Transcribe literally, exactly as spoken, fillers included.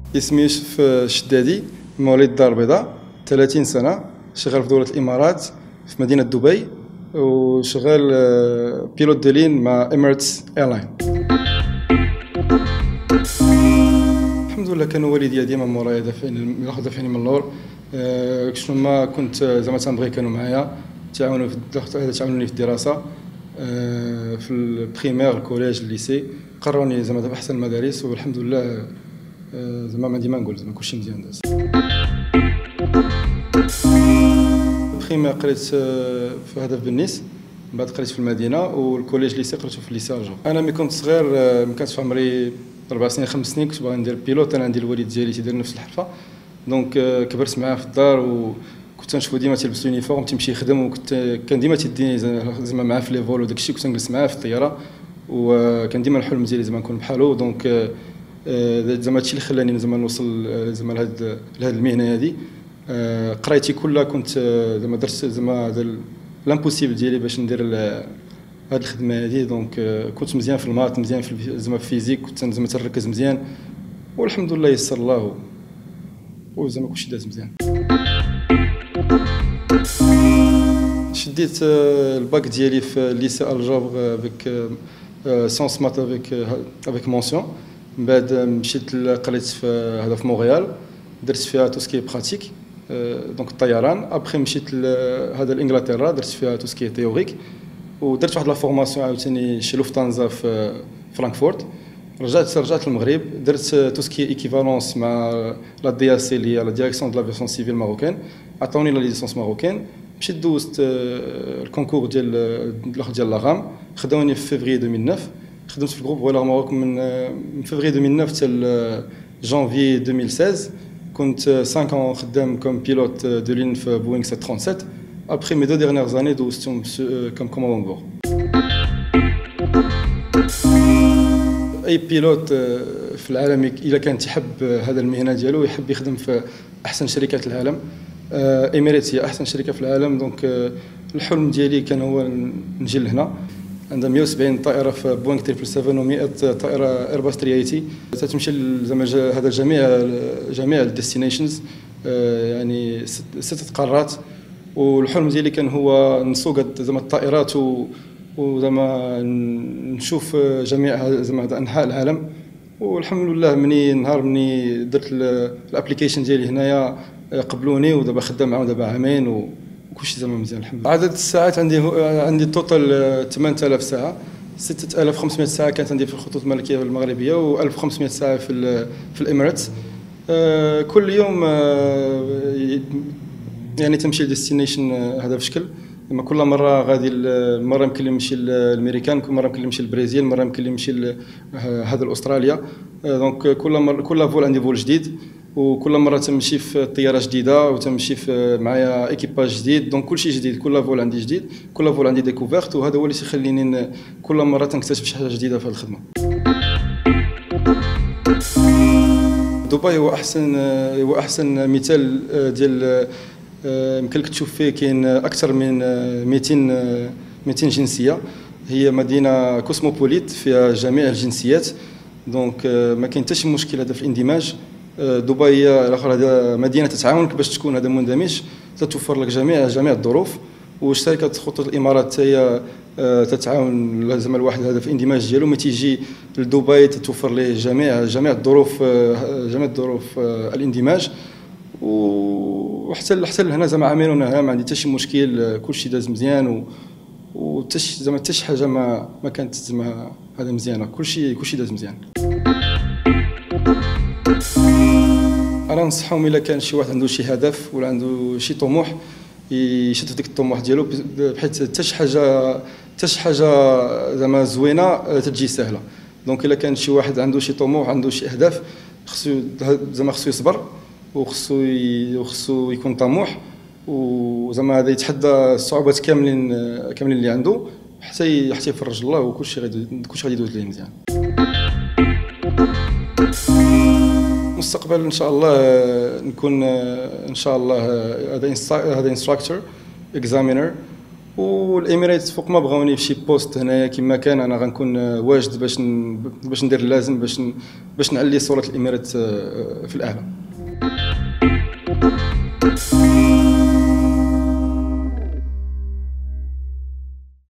اسمي يوسف الشدادي، مواليد الدار البيضاء، ثلاثين سنة، شغال في دولة الإمارات في مدينة دبي، وشغال بيلوت دو لين مع إميريتس إيرلاين. الحمد لله كانوا والديا ديما مورايا دافعين ياخذ دافعين من اللور. شنو ما كنت زعما تنبغي كانوا معايا، تعاونوا في تعاونوني في الدراسة في البريمير الكوليج الليسي، قرروني زعما في أحسن المدارس، والحمد لله زعما ما عندي ما نقول، زعما كلشي مزيان داز. البريمير قريت في هدف بالنيس، من بعد قريت في المدينة، والكوليج ليسي قريته في ليسي أرجو. أنا ملي كنت صغير ملي كانت في عمري أربع سنين خمس سنين كنت باغي ندير بيلوت. أنا عندي الوالد ديالي تيدير نفس الحرفة، دونك كبرت معاه في الدار، وكنت نشوفو ديما تيلبس لونيفورم تيمشي يخدم، وكنت كان ديما تيديني زعما معاه في لي فول وداك الشيء، كنت نجلس معاه في الطيارة، وكان ديما الحلم ديالي زعما نكون بحالو. دونك زعما هادشي اللي خلاني زعما نوصل زعما لهاد لهاد المهنة هادي. قرايتي كلها كنت زعما درت زعما هذا لامبوسيبل ديالي باش ندير هاد الخدمه هادي. دونك كنت مزيان في المات، مزيان في زعما في الفيزيك، كنت زعما تنركز مزيان، والحمد لله يسر الله، وزعما كلشي داز مزيان. شديت الباك ديالي في ليسي الجبر افيك سونس مات افيك افيك مونسيون. من بعد مشيت قريت في هذا في مونريال، درت فيها تو سكي براتيك دونك الطيران. ابخي مشيت هذا لانجلترا، درت فيها تو سكي تيوريك، ودرت واحد لا فورماسيون عاوتاني شي لوفتانزا في فرانكفورت. رجعت رجعت للمغرب، درت تو سكي ايكيفالونس مع لا دي اس سي اللي هي لا ديريكسيون دو لافياسيون سيفيل ماروكان، عطاوني لا ليسونس ماروكان. مشيت دوزت الكونكور ديال الاخر ديال لاغام، خداوني في فيفري ألفين وتسعة. خدمت في الجروب فوالا ماروك من من فيفري ألفين وتسعة حتى جانفي ألفين وستة. كنت خمسة ans خدام كوم بيلوت دو لين في بوينغ سبعمية وسبعة وثلاثين. ابخي مي دو ديرنيير زاني دوزتهم كوم كوموندون بور. اي بيلوت في العالم الا كان تحب هذا المهنه ديالو يحب يخدم في احسن شركات العالم. إميريتس هي احسن شركه في العالم. دونك الحلم ديالي كان هو نجي لهنا. عندها مئة وسبعين طائره في بوينغ سبعمية وسبعة و100 طائره ايرباص ثلاثمية وثمانين، تتمشي زعما هذا جميع جميع الديستينيشنز، يعني ستة قارات. والحلم ديالي كان هو نسوق زعما الطائرات وزعما نشوف جميع زعما انحاء العالم. والحمد لله مني نهار مني درت الابليكيشن ديالي هنايا قبلوني، ودابا خدام معاهم دابا عامين، وكلشي زعما مزيان الحمد لله. عدد الساعات عندي عندي توتال ثمانية آلاف ساعه. ستة آلاف وخمسمائة ساعه كانت عندي في الخطوط الملكيه المغربيه، و1500 ساعه في في الامارات. كل يوم يعني تمشي لديستينيشن هذا بشكل، لما كل مره غادي مره يمكن لي نمشي للامريكان، كل مره يمكن لي نمشي للبرازيل، مره يمكن لي نمشي هذا لاستراليا. دونك كل مره كل فول عندي فول جديد، وكل مره تمشي في طياره جديده، وتمشي في معايا ايكيباج جديد. دونك كلشي جديد، كل فول عندي جديد، كل فول عندي ديكوفيرت، وهذا هو اللي تيخليني كل مره تنكتشف شي حاجه جديده في هذه الخدمه. دبي هو احسن هو احسن مثال ديال يمكن لك تشوف فيه كاين اكثر من مئتين مئتين جنسيه. هي مدينه كوسموبوليت فيها جميع الجنسيات، دونك ما كاين حتى شي مشكل هذا في الاندماج. دبي هي الاخر هذا مدينه تتعاونك باش تكون هذا مندمج، تتوفر لك جميع جميع الظروف. وشركه خطوط الامارات هي تتعاون زعما الواحد هذا في الاندماج ديالو، ملي تيجي لدبي تتوفر ليه جميع جميع الظروف جميع الظروف الاندماج. وحتى حتى لهنا زعما عاملين هنا ما عندي حتى شي مشكل، كلشي داز مزيان، وحتى زعما حتى شي حاجه ما ما كانت زعما هذا مزيانه، كلشي كلشي داز مزيان. انا ننصحهم الا كان شي واحد عنده شي هدف ولا عنده شي طموح يشد في ديك الطموح ديالو، بحيث حتى شي حاجه حتى شي حاجه زعما زوينه تجي سهله. دونك الا كان شي واحد عنده شي طموح عنده شي اهداف، خصو زعما خصو يصبر، وخصو وخصو يكون طموح، وزعما هذا يتحدى الصعوبات كاملين كاملين اللي عنده، حتى حتى يفرج الله، وكلشي غادي كلشي غادي يدوز ليه مزيان. المستقبل ان شاء الله نكون ان شاء الله هذا هذا انستراكتور اكزامينر والاميريت فوق ما بغاوني في شي بوست هنايا كما كان، انا غنكون واجد باش باش ندير اللازم باش باش نعلي صوره الاميريت في العالم.